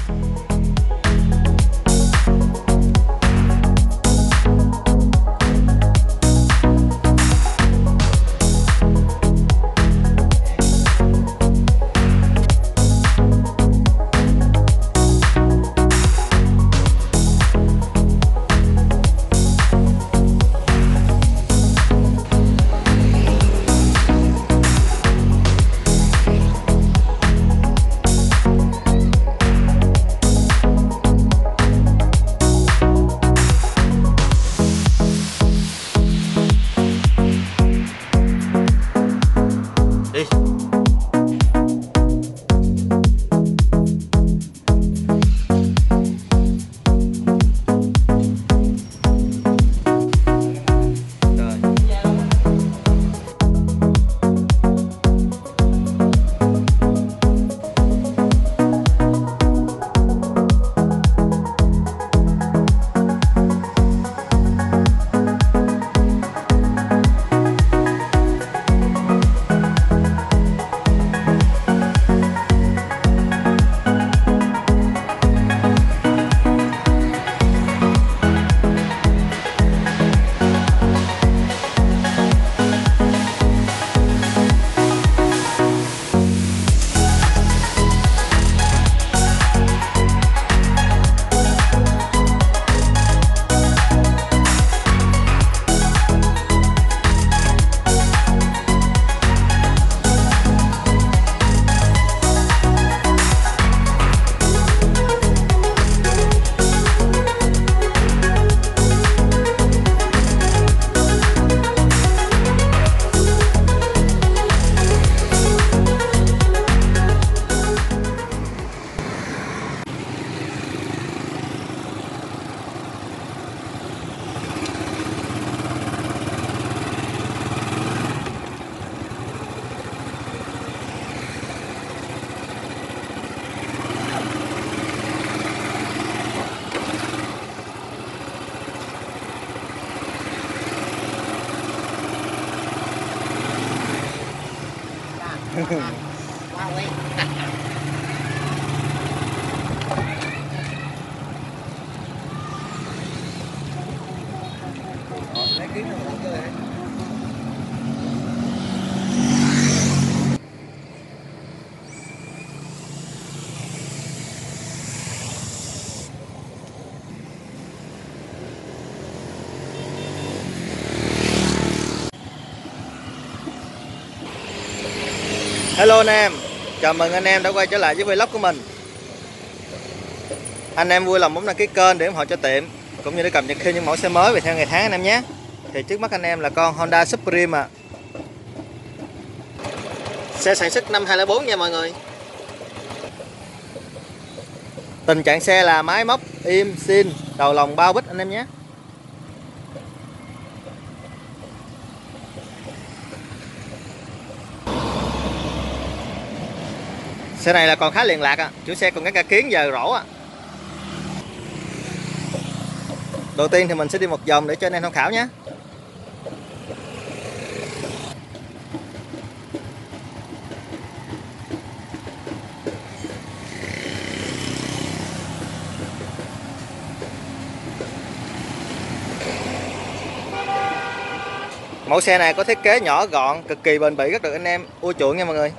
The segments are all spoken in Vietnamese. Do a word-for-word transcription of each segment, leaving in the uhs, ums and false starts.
Wow ấy. Lấy kiến nó một cái. Hello anh em, chào mừng anh em đã quay trở lại với vlog của mình. Anh em vui lòng bấm đăng ký kênh để ủng hộ cho tiệm, cũng như để cập nhật thêm những mẫu xe mới về theo ngày tháng anh em nhé. Thì trước mắt anh em là con Honda Supreme ạ. À. Xe sản xuất năm hai không bốn nha mọi người. Tình trạng xe là máy móc im zin, đầu lồng bao bít anh em nhé. Xe này là còn khá liền lạc à. Chủ xe còn cái ca kiến giờ rổ à. Đầu tiên thì mình sẽ đi một vòng để cho anh em tham khảo nhé. Mẫu xe này có thiết kế nhỏ gọn, cực kỳ bền bỉ, rất được anh em ưa chuộng nha mọi người.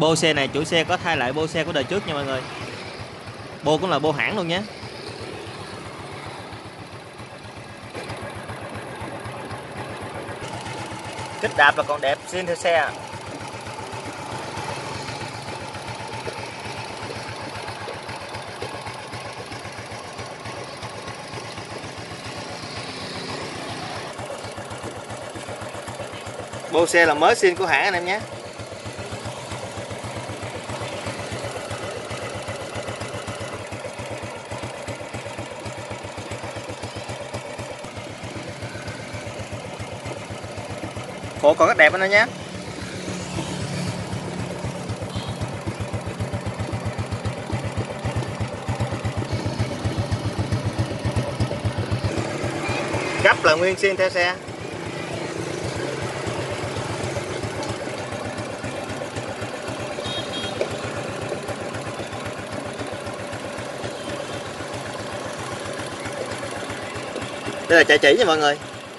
Bô xe này chủ xe có thay lại bô xe của đời trước nha mọi người. Bô cũng là bô hãng luôn nhé. Kích đạp là còn đẹp zin theo xe. Bô xe là mới zin của hãng anh em nhé. Phụ còn rất đẹp anh em nhé. Gấp là nguyên zin theo xe. Đây là chạy chỉ nha mọi người.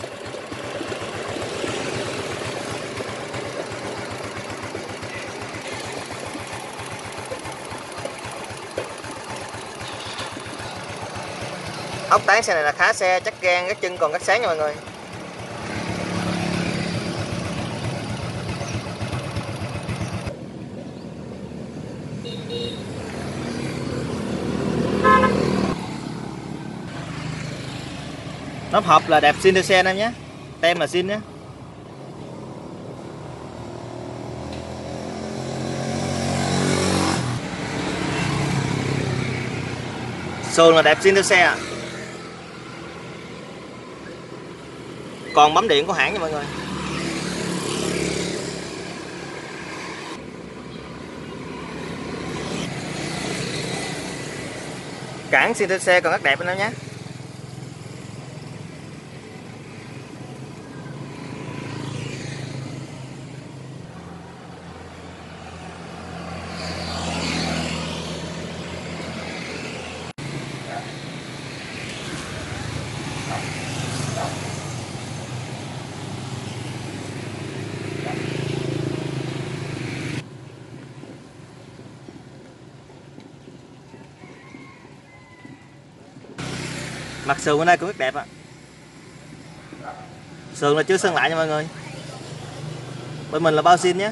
Ốc tán xe này là khá xe, chắc gan, các chân còn rất sáng nha mọi người. Nắp hộp là đẹp zin theo xe anh em nhé. Tem là zin nhé. Sườn là đẹp zin theo xe à. Còn bấm điện của hãng nha mọi người. Cản zin theo xe còn rất đẹp anh em nhé. Mặt sườn bên đây cũng rất đẹp ạ. Sườn là chưa sơn lại nha mọi người. Bên mình là bao zin nhé.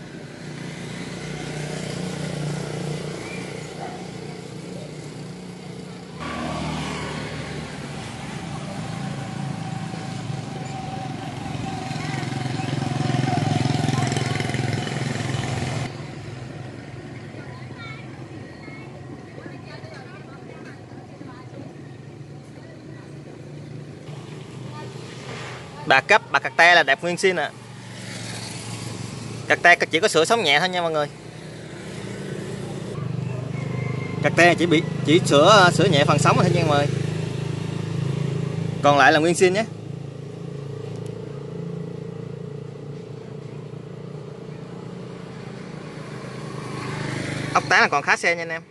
Bà cấp, bà cạc te là đẹp nguyên zin ạ. À. Cạc te chỉ có sửa sống nhẹ thôi nha mọi người. Cạc te chỉ bị chỉ sửa sửa nhẹ phần sống thôi nha mọi người. Còn lại là nguyên zin nhé. Ốc tán là còn khá xe nha anh em.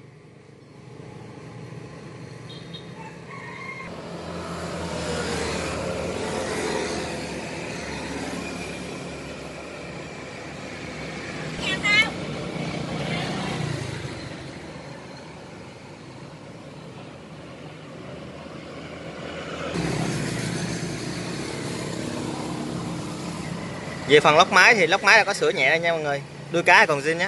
Về phần lốc máy thì lốc máy là có sửa nhẹ nha mọi người. Đuôi cái còn zin nhé.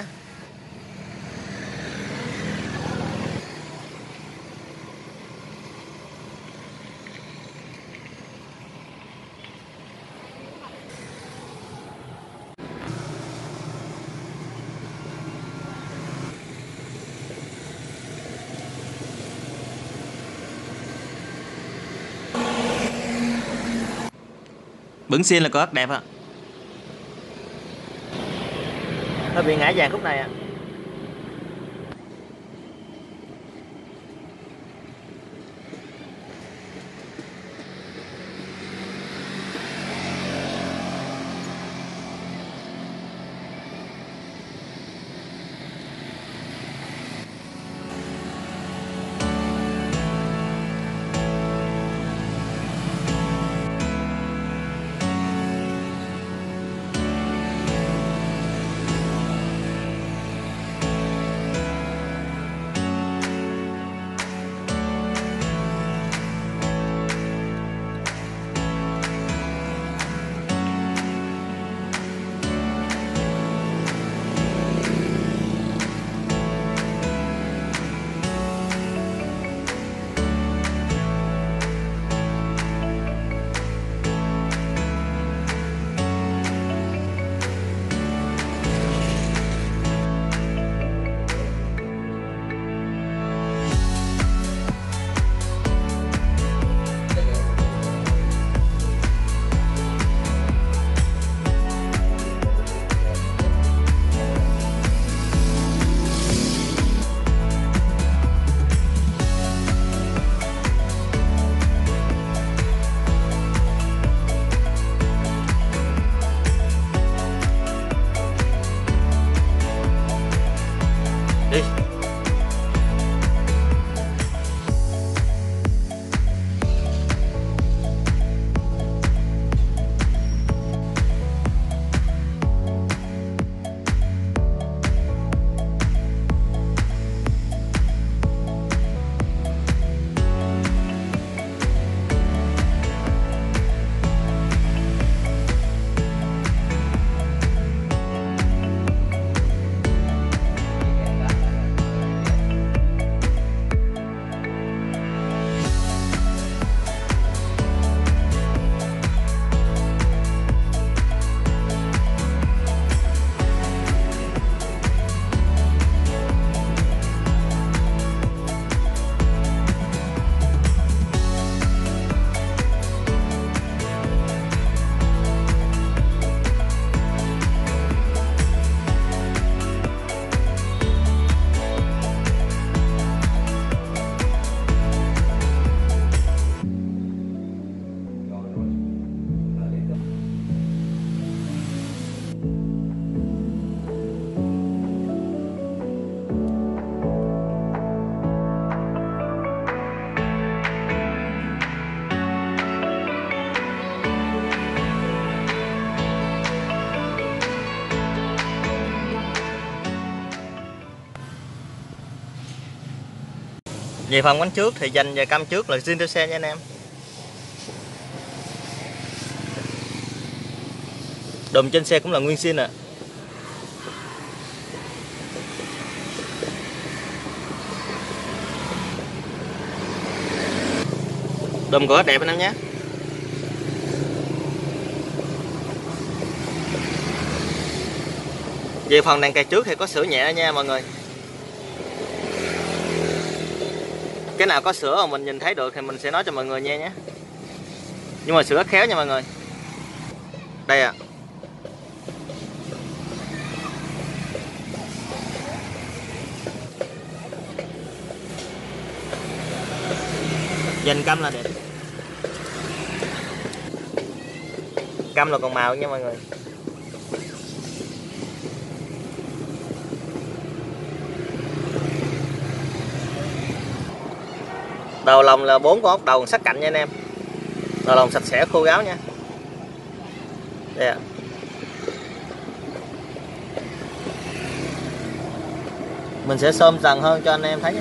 Bửng xiên là có rất đẹp ạ. Hơi bị ngã vàng khúc này ạ. À. Về phần bánh trước thì dành và cam trước là zin theo xe nha anh em. Đùm trên xe cũng là nguyên zin ạ. À. Đùm cửa đẹp anh em nhé. Về phần đèn cày trước thì có sửa nhẹ nha mọi người. Cái nào có sửa mà mình nhìn thấy được thì mình sẽ nói cho mọi người nghe nhé. Nhưng mà sửa khéo nha mọi người. Đây ạ. À. Dành cam là đẹp. Cam là còn màu nha mọi người. Đầu lồng là bốn con ốc đầu sắc cạnh nha anh em. Đầu lồng sạch sẽ khô ráo nha. Đây ạ. Mình sẽ xôm dần hơn cho anh em thấy nhé.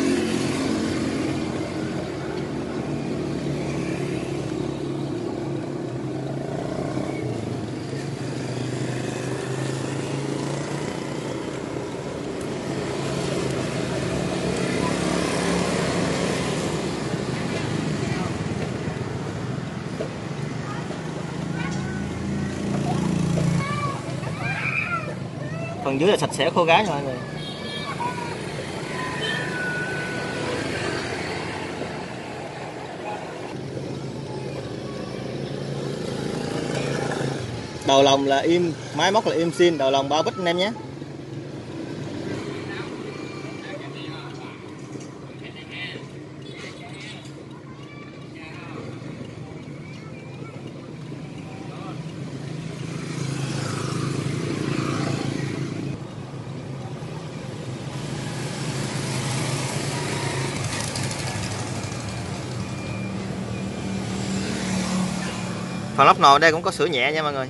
Phần dưới là sạch sẽ khô ráo nha mọi người. Đầu lồng là im, máy móc là im zin, đầu lồng ba bích anh em nhé. Phần lắp nồi đây cũng có sửa nhẹ nha mọi người.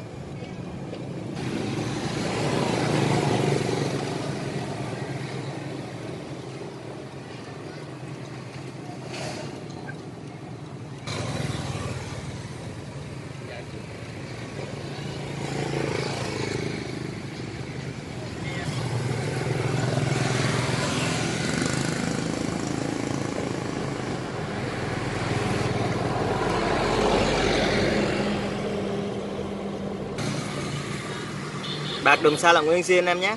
Bạc đùm sau là nguyên zin anh em nhé.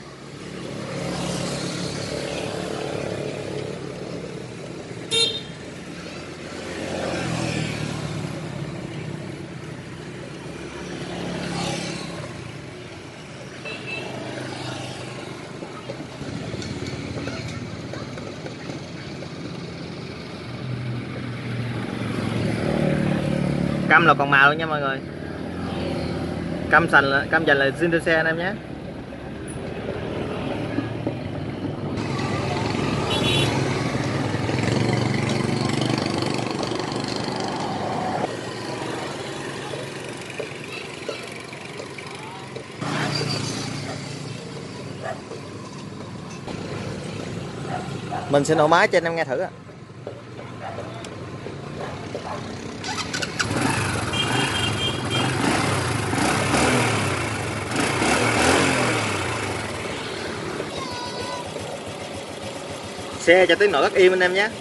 Cam là còn màu luôn nha mọi người. Cam sành là cam dành là zin theo xe anh em nhé. Mình sẽ nổ máy cho anh em nghe thử ạ. Xe cho tiếng nổ rất im anh em nhé.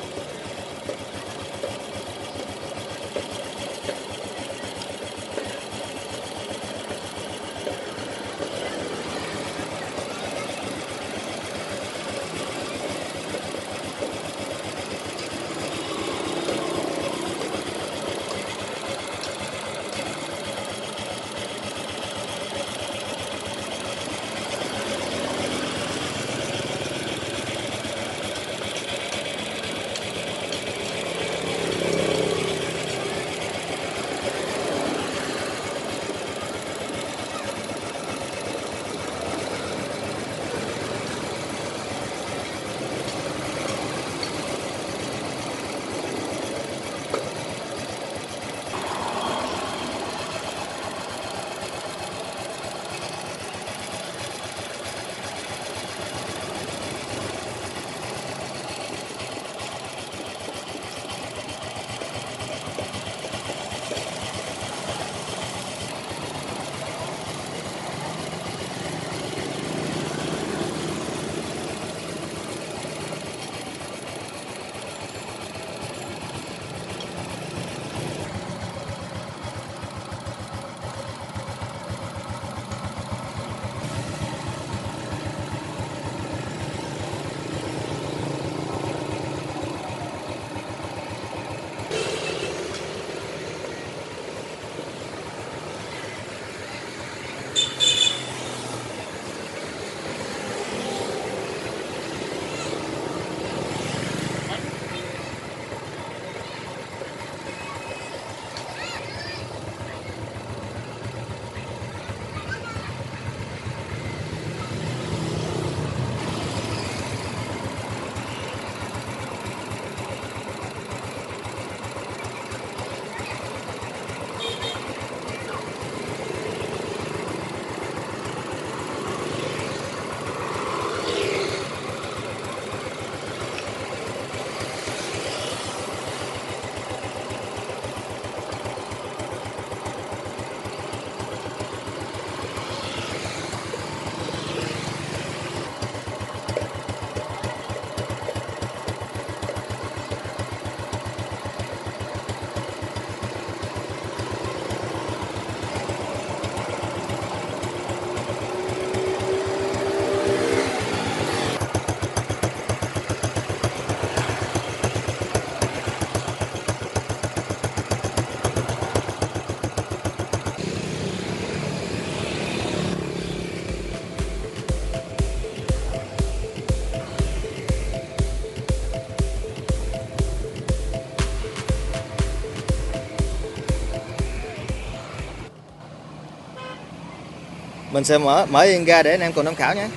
Mình sẽ mở mở yên ra để anh em cùng tham khảo nhé.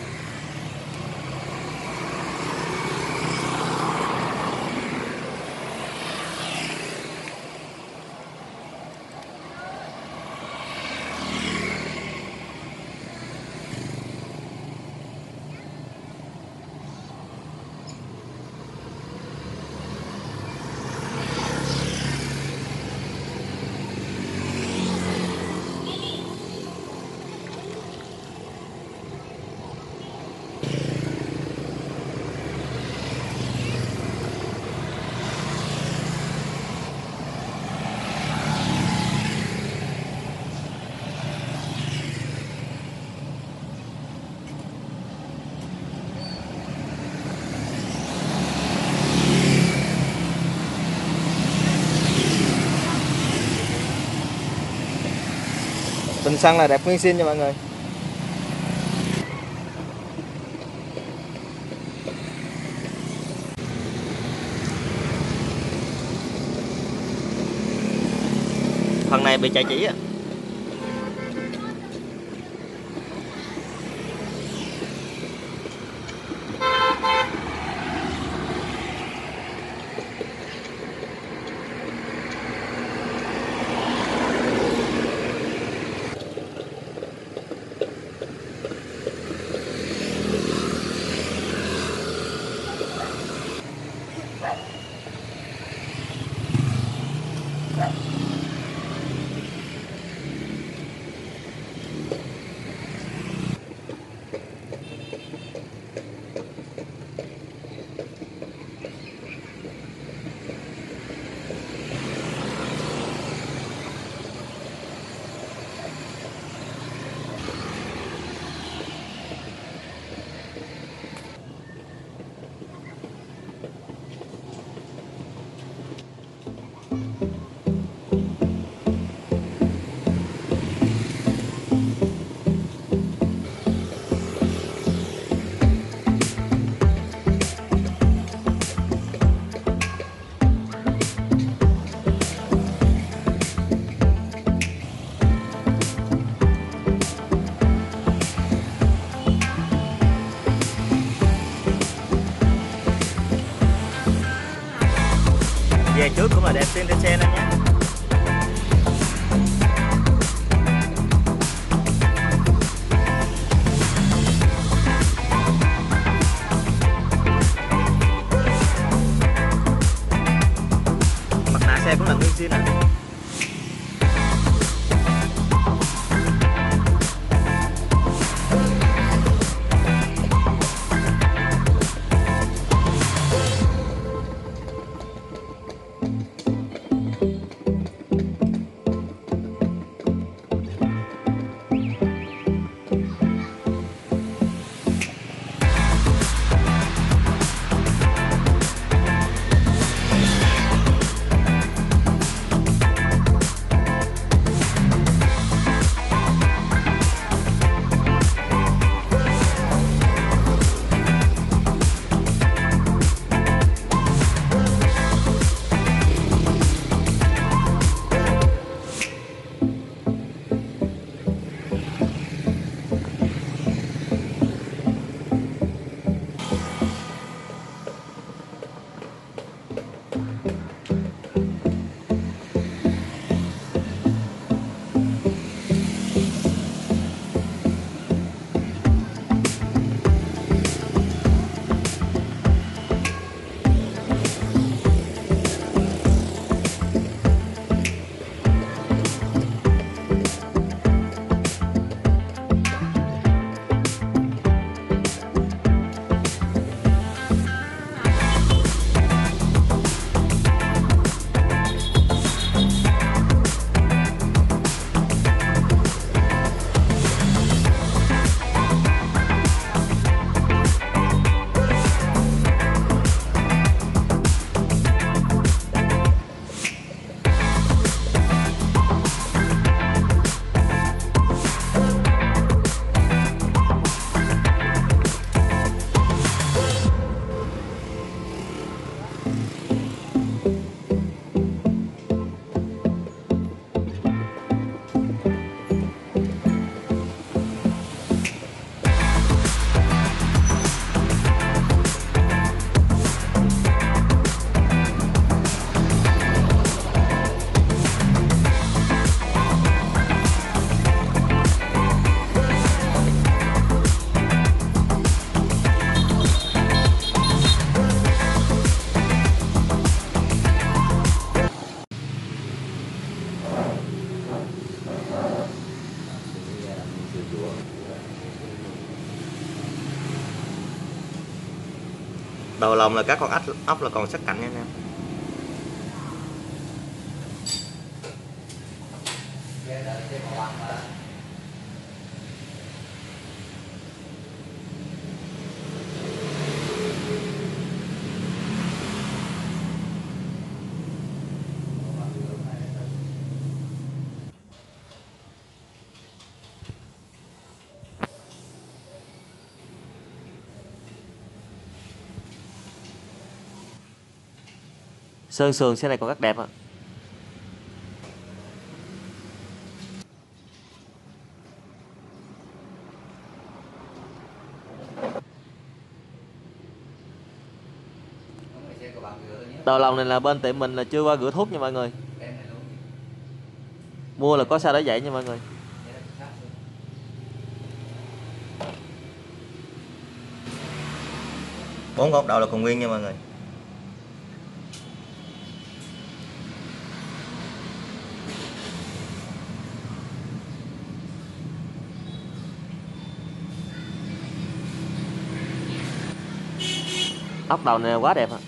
Bình xăng là đẹp nguyên zin nha mọi người. Phần này bị chạy chỉ á. Về trước cũng là đẹp xuyên trên xe anh nhé. Mặt nạ xe cũng là nguyên zin nè. Đầu lồng là các con ốc ốc là còn sắc cạnh nha anh em. Sơn sườn xe này còn rất đẹp ạ. Đầu lòng này là bên tiệm mình là chưa qua rửa thuốc nha mọi người. Mua là có sao để vậy nha mọi người. Bốn góc đầu là còn nguyên nha mọi người. Ốc đầu này quá đẹp ạ.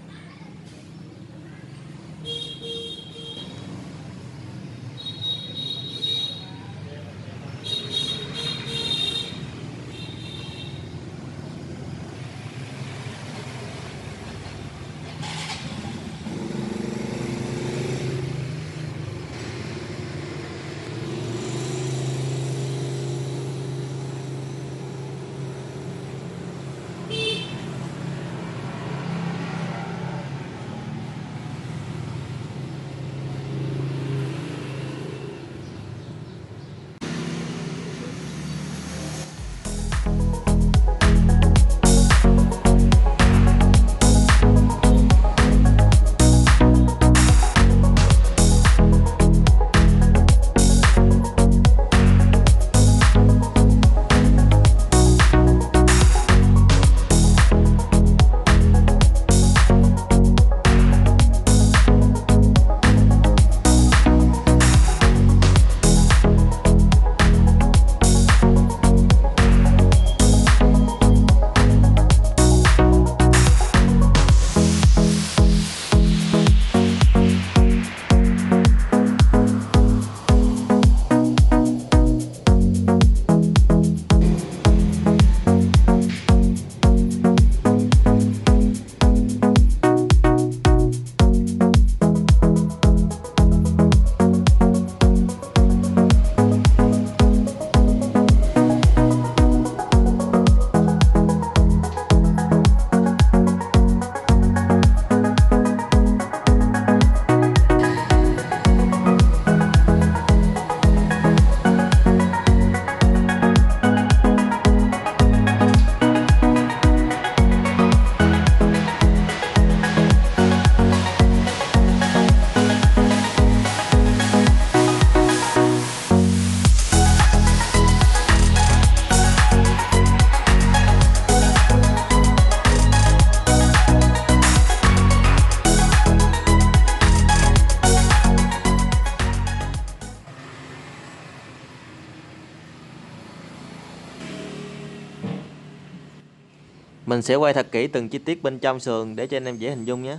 Mình sẽ quay thật kỹ từng chi tiết bên trong sườn để cho anh em dễ hình dung nhé.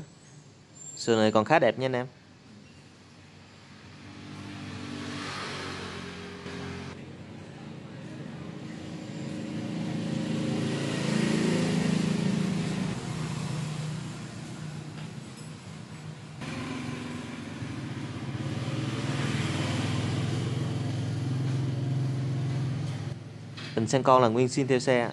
Sườn này còn khá đẹp nha anh em. Bình xăng con là nguyên zin theo xe.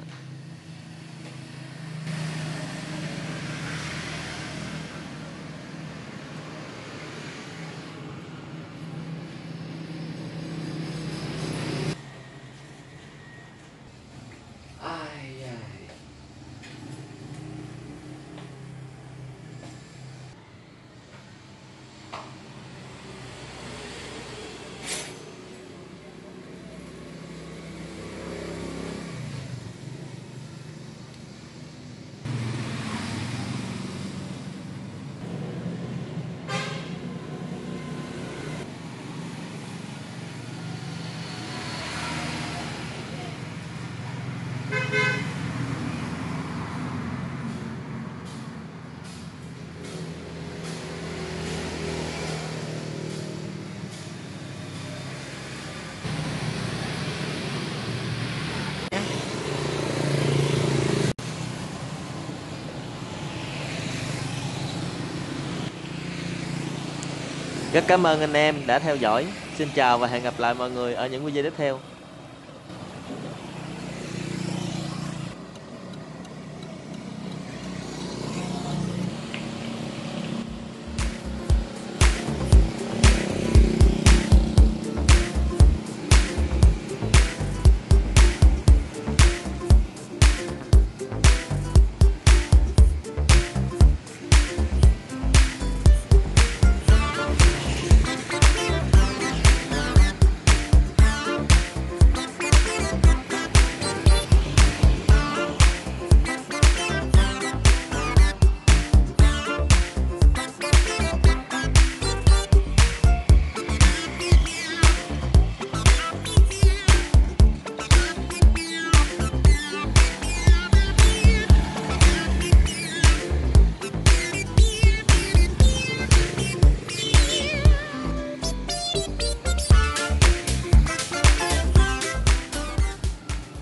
Rất cảm ơn anh em đã theo dõi. Xin chào và hẹn gặp lại mọi người ở những video tiếp theo.